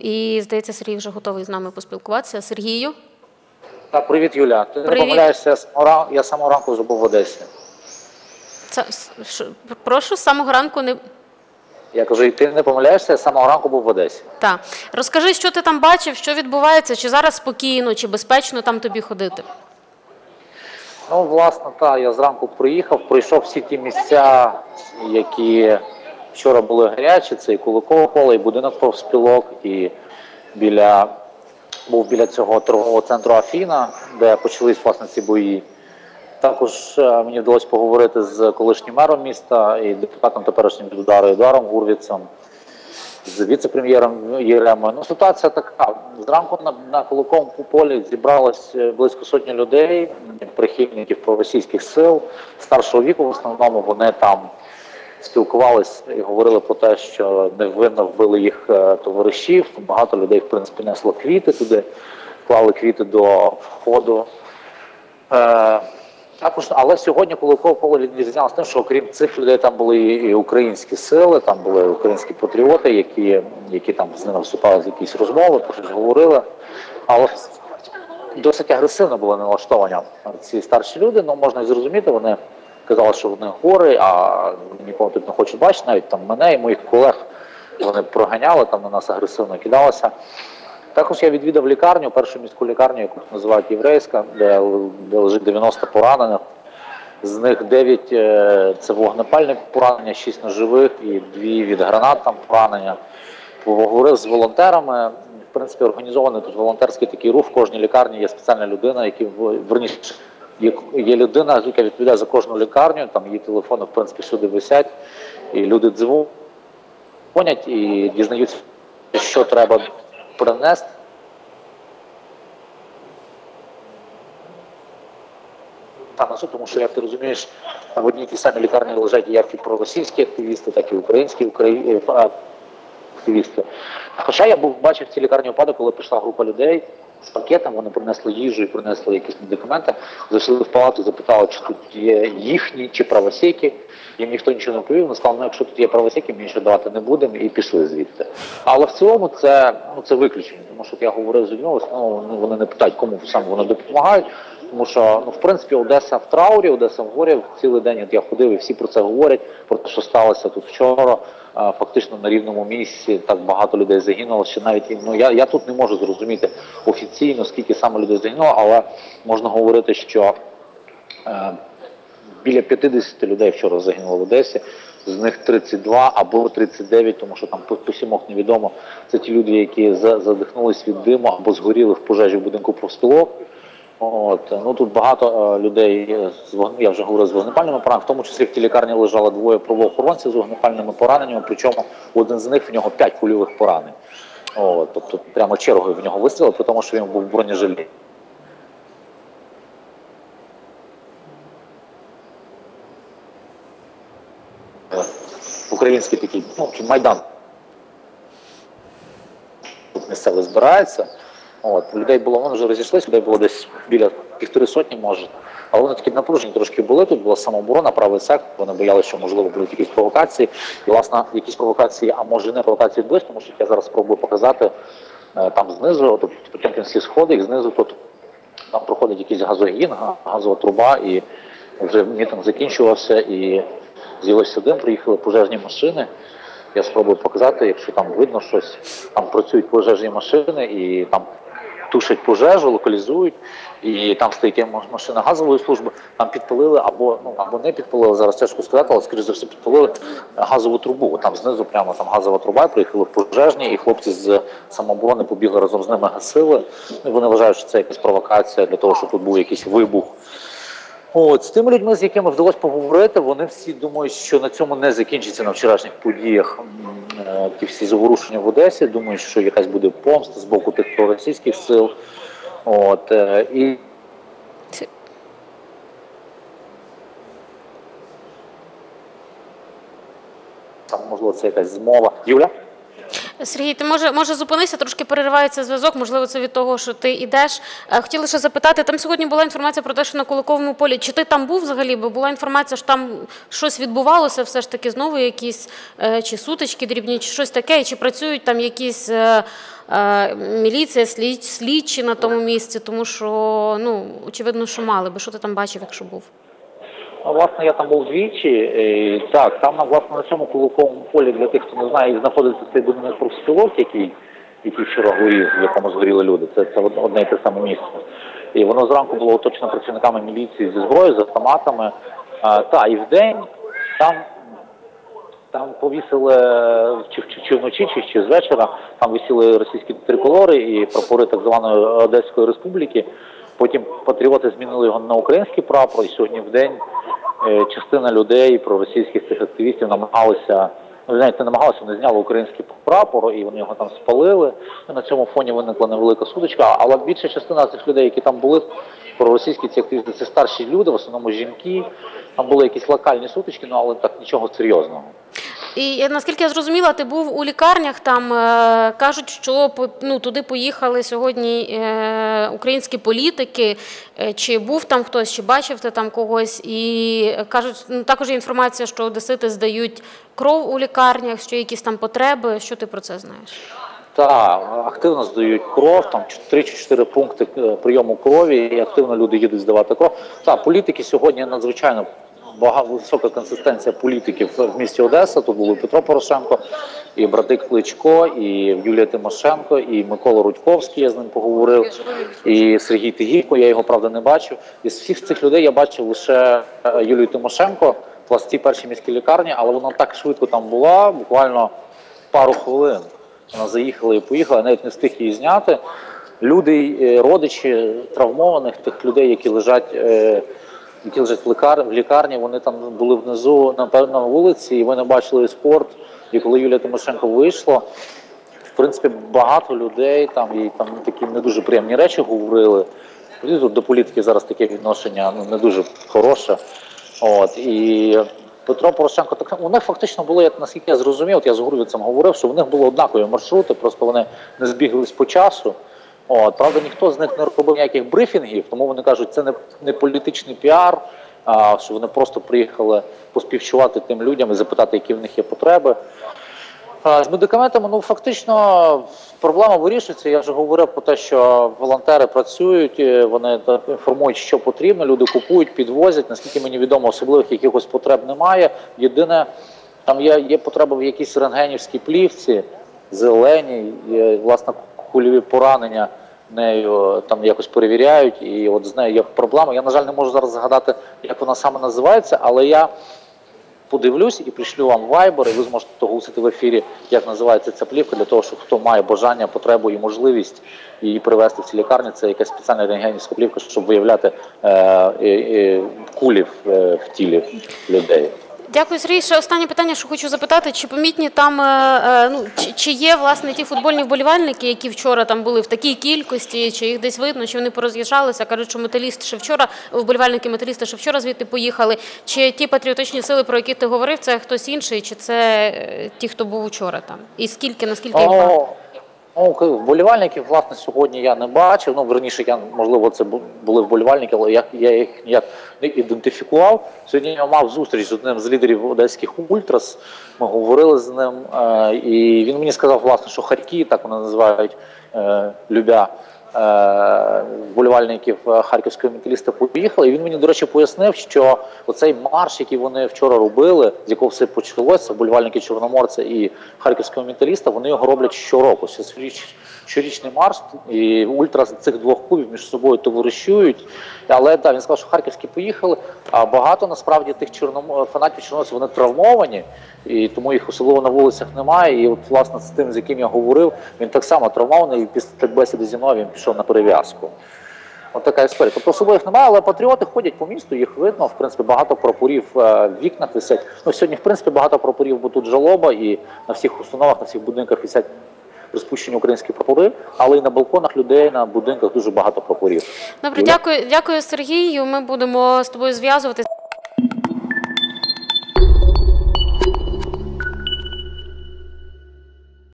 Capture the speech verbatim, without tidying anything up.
І, здається, Сергій вже готовий з нами поспілкуватися. Сергію? Так, привіт, Юля. Ти Привіт. не помиляєшся, я з самого ранку вже був в Одесі. Це, що, прошу, з самого ранку не... Я кажу, і ти не помиляєшся, я з самого ранку був в Одесі. Так. Розкажи, що ти там бачив, що відбувається, чи зараз спокійно, чи безпечно там тобі ходити? Ну, власне, так, я зранку приїхав, пройшов всі ті місця, які вчора були гарячі, це і Куликове поле, і будинок профспілок, і біля, був біля цього торгового центру Афіна, де почались, власне, ці бої. Також мені вдалося поговорити з колишнім мером міста і депутатом теперішнім від удару Едуардом Гурвіцем, з віце-прем'єром Єремою. Ну, ситуація така. Зранку на, на Куликовому полі зібралось близько сотні людей, прихильників проросійських сил, старшого віку в основному. Вони там спілкувалися і говорили про те, що невинно вбили їх товаришів. Багато людей, в принципі, несло квіти туди, клали квіти до входу. Е Також, але сьогодні Куликове поле відрізнялося тим, що окрім цих людей там були і українські сили, там були українські патріоти, які, які там з ними вступали в якісь розмови, про щось говорили. Але досить агресивно було налаштовані ці старші люди, ну можна і зрозуміти, вони казали, що вони гори, а нікого тут не хочуть бачити, навіть там мене і моїх колег вони проганяли, там на нас агресивно кидалося. Також я відвідав лікарню, першу міську лікарню, яку називають Єврейська, де, де лежить дев'яносто поранених. З них дев'ять – це вогнепальні поранення, шість ножових і дві від гранат там поранення. Поговорив з волонтерами. В принципі, організований тут волонтерський такий рух. В кожній лікарні є спеціальна людина, яка, верніше, є, є людина, яка відповідає за кожну лікарню, там її телефони, в принципі, всюди висять. І люди дзвонять і дізнаються, що треба принести. Там, тому що, як ти розумієш, в одній тій самій лікарні лежать як і проросійські активісти, так і українські активісти. Хоча я був, бачив в цій лікарні випадок, коли прийшла група людей з пакетом, вони принесли їжу і принесли якісь медикаменти, зайшли в палату, запитали, чи тут є їхні, чи правосеки. Їм ніхто нічого не повів, вони сказали, ну якщо тут є правосеки, ми нічого давати не будемо, і пішли звідти. Але в цілому це, ну, це виключення, тому що я говорив з людьми, ну, вони не питають, кому саме вони допомагають, тому що, ну, в принципі, Одеса в траурі, Одеса в горі, цілий день от я ходив і всі про це говорять, про те, що сталося тут вчора, фактично на рівному місці, так багато людей загинуло, що навіть, ну, я, я тут не можу зрозуміти офіційно, скільки саме людей загинуло, але можна говорити, що е, біля п'ятдесят людей вчора загинуло в Одесі, з них тридцять два або тридцять дев'ять, тому що там по, по сімох невідомо. Це ті люди, які задихнулись від диму або згоріли в пожежі в будинку профспілок. От, ну тут багато е, людей, з вогн... я вже говорив, з вогнепальними пораненнями, в тому числі в тій лікарні лежало двоє правоохоронців з вогнепальними пораненнями, причому один з них, в нього п'ять кульових поранень. От, тобто прямо чергою в нього вистрілили, тому що він був в бронежилеті. Український такий, ну, Майдан. Тут місцеві збираються. От, людей було, вони вже розійшлися, людей було десь біля півтори сотні, може. Але вони такі напружені трошки були, тут була самооборона, правий сектор, вони боялися, що, можливо, будуть якісь провокації. І, власне, якісь провокації, а може не провокації відбулись, тому що я зараз спробую показати там знизу, тобто Потьомкінські сходи, і знизу тут там проходить якийсь газогін, газова труба, і вже мітинг закінчувався, і з'явився дим, приїхали пожежні машини. Я спробую показати, якщо там видно щось, там працюють пожежні машини і там тушать пожежу, локалізують, і там стоїть машина газової служби, там підпалили або, ну, або не підпалили, зараз тяжко сказати, але, скоріше за все, підпалили газову трубу. Там знизу прямо там газова труба, приїхали пожежні, і хлопці з самооборони побігли разом з ними, гасили. І вони вважають, що це якась провокація для того, щоб тут був якийсь вибух. От, з тими людьми, з якими вдалося поговорити, вони всі думають, що на цьому не закінчиться на вчорашніх подіях ті всі заворушення в Одесі. Думають, що якась буде помста з боку тих проросійських сил. От, і... Там, можливо, це якась змова. Юля? Сергій, ти може, може зупинися, трошки переривається зв'язок, можливо, це від того, що ти йдеш. Хотіла ще запитати, там сьогодні була інформація про те, що на Куликовому полі, чи ти там був взагалі, бо була інформація, що там щось відбувалося, все ж таки знову якісь, чи сутички дрібні, чи щось таке, і чи працюють там якісь е, міліція, слід, слідчі на тому місці, тому що, ну, очевидно, що мали би. Що ти там бачив, якщо був? Ну, власне, я там був двічі. І, так, там, власне, на цьому куликовому полі, для тих, хто не знає, знаходиться цей будинок профспілок, який, який вчора горів, в якому згоріли люди. Це, це одне і те саме місце. І воно зранку було оточено працівниками міліції зі зброєю, з автоматами. А, та, і вдень там, там повісили, чи, чи, чи вночі, чи, чи з вечора, там висіли російські триколори і прапори так званої Одеської Республіки. Потім патріоти змінили його на український прапор, і сьогодні в день е, частина людей, проросійських цих активістів намагалися, ну, знаєте, намагалися, вони зняли український прапор, і вони його там спалили. І на цьому фоні виникла невелика сутичка, але більша частина цих людей, які там були, проросійські ці активісти, це старші люди, в основному жінки. Там були якісь локальні сутички, ну, але так нічого серйозного. І наскільки я зрозуміла, ти був у лікарнях, там е, кажуть, що ну, туди поїхали сьогодні е, українські політики, е, чи був там хтось, чи бачив ти там когось, і кажуть, ну, також є інформація, що одесити здають кров у лікарнях, що є якісь там потреби, що ти про це знаєш? Так, активно здають кров, там три чи чотири пункти прийому крові, і активно люди їдуть здавати кров. Так, політики сьогодні надзвичайно багато, висока консистенція політиків в місті Одеса. Тут були Петро Порошенко, і брати Кличко, і Юлія Тимошенко, і Микола Рудьковський, я з ним поговорив, і Сергій Тигіпко, я його, правда, не бачив. Із всіх цих людей я бачив лише Юлію Тимошенко, в цій першій міській лікарні, але вона так швидко там була, буквально пару хвилин. Вона заїхала і поїхала, навіть не встиг її зняти. Люди, родичі травмованих, тих людей, які лежать, які лежать в, лікар... в лікарні, вони там були внизу, напевно, на вулиці, і вони бачили спорт. І коли Юлія Тимошенко вийшла, в принципі, багато людей, там, їй там такі не дуже приємні речі говорили. До політики зараз таке відношення ну, не дуже хороше. От, і Петро Порошенко, так у них фактично було, як наскільки я зрозумів, от я з Гурвіцем говорив, що в них були однакові маршрути, просто вони не збіглись по часу. От, правда, ніхто з них не робив ніяких брифінгів, тому вони кажуть, це не, не політичний піар, а що вони просто приїхали поспівчувати тим людям і запитати, які в них є потреби. З медикаментами, ну, фактично, проблема вирішується. Я вже говорив про те, що волонтери працюють, вони інформують, що потрібно, люди купують, підвозять. Наскільки мені відомо, особливих якихось потреб немає. Єдине, там є, є потреба в якійсь рентгенівській плівці, зеленій, є, власне, кульові поранення нею там якось перевіряють, і от з нею є проблема. Я, на жаль, не можу зараз згадати, як вона саме називається, але я подивлюсь і пришлю вам вайбер, і ви зможете оголосити в ефірі, як називається ця плівка, для того, щоб хто має бажання, потребу і можливість її привезти в ці лікарні. Це якась спеціальна рентгенівська плівка, щоб виявляти е, е, е, кулі в, е, в тілі людей. Дякую, Сергій. Ще останнє питання, що хочу запитати, чи помітні там, ну, чи, чи є, власне, ті футбольні вболівальники, які вчора там були в такій кількості, чи їх десь видно, чи вони пороз'їжджалися, кажуть, що металіст ще вчора, вболівальники металіста ще вчора звідти поїхали, чи ті патріотичні сили, про які ти говорив, це хтось інший, чи це ті, хто був вчора там? І скільки, наскільки їх багато? Ну, вболівальників, власне, сьогодні я не бачив. Ну, верніше, я, можливо, це були вболівальники, але я, я їх ніяк не ідентифікував. Сьогодні я мав зустріч з одним з лідерів одеських ультрас. Ми говорили з ним, е, і він мені сказав, власне, що харьки, так вони називають, е, любя, е, вболівальників харківського металіста поїхали. І він мені, до речі, пояснив, що оцей марш, який вони вчора робили, з якого все почалося, вболівальники Чорноморця і харківського металіста, вони його роблять щороку. Щорічний марш, і ультра цих двох клубів між собою товаришують. Але так, він сказав, що харківські поїхали, а багато насправді тих чорном... фанатів чорноморців, вони травмовані, і тому їх особливо на вулицях немає. І от, власне, з тим, з яким я говорив, він так само травмований, і після бесіди зі мною він пішов на перев'язку. От така історія. Тобто особливих немає, але патріоти ходять по місту, їх видно, в принципі, багато прапорів в вікнах висять. Ну, сьогодні, в принципі, багато прапорів, бо тут жалоба, і на всіх установах, на всіх будинках висять розпущені українські прапори, але і на балконах людей, на будинках дуже багато прапорів. Добре, дякую, дякую, Сергію. Ми будемо з тобою зв'язуватися.